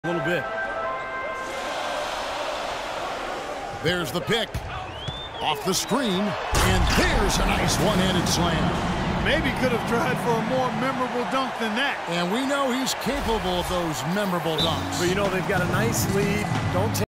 A little bit. There's the pick. Off the screen. And there's a nice one-handed slam. Maybe could have tried for a more memorable dunk than that. And we know he's capable of those memorable dunks. But, you know, they've got a nice lead. Don't take